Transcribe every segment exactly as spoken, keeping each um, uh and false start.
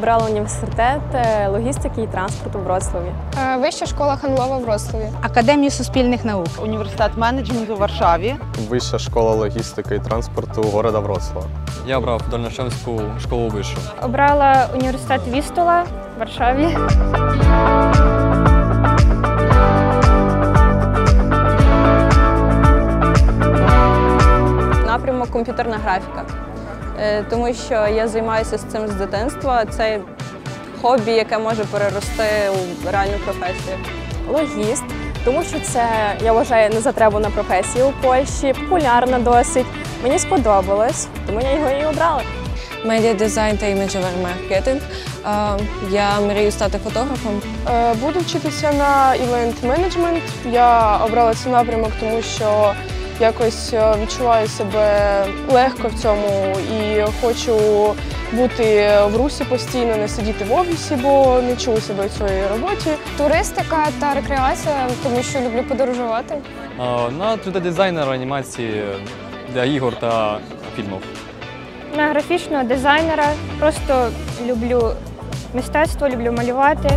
обрала університет логістики і транспорту в Вроцлаві. Вища школа Ханлова в Вроцлаві. Академію суспільних наук. Університет менеджменту в Варшаві. Вища школа логістики і транспорту города Вроцлава. Я обрав Дальношевську школу вищу. Обрала університет Вістола в Варшаві. Напрямок комп'ютерна графіка, тому що я займаюся з цим з дитинства. Це хобі, яке може перерости у реальну професію. Логіст, тому що це, я вважаю, незатребувана професія у Польщі, популярна досить. Мені сподобалось, тому я його і обрала. Медіадизайн та іміджевий маркетинг. Я мрію стати фотографом. Буду вчитися на івент-менеджмент. Я обрала цей напрямок, тому що якось відчуваю себе легко в цьому і хочу бути в русі постійно, не сидіти в офісі, бо не чую себе в своїй роботі. Туристика та рекреація, тому що люблю подорожувати. На три де-дизайнера анімації для ігор та фільмів. На графічного дизайнера. Просто люблю мистецтво, люблю малювати.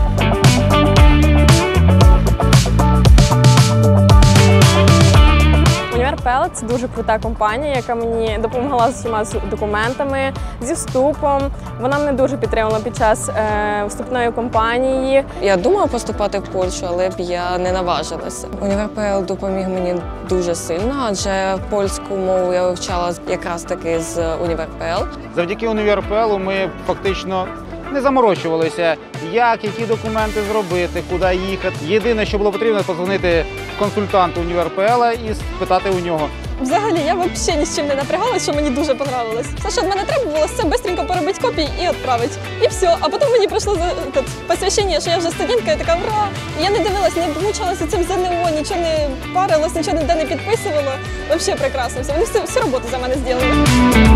УніверПЛ – це дуже крута компанія, яка мені допомогла з усіма документами, зі вступом. Вона мене дуже підтримала під час е, вступної кампанії. Я думала поступати в Польщу, але б я не наважилася. УніверПЛ допоміг мені дуже сильно, адже польську мову я вивчала якраз таки з УніверПЛ. Завдяки УніверПЛу ми фактично не заморочувалися, як, які документи зробити, куди їхати. Єдине, що було потрібно, подзвонити консультанту УніверПЛа і спитати у нього. Взагалі, я взагалі ні з чим не напрягалась, що мені дуже понравилось. Все, що від мене треба було, все швидко поробити копії і відправити. І все. А потім мені прийшло посвящення, що я вже студентка, я така, ура! І я не дивилась, не мучилася цим ЗНО, нічого не парилась, нічого ніде не підписувала. Взагалі прекрасно все. Вони всю, всю роботу за мене зробили.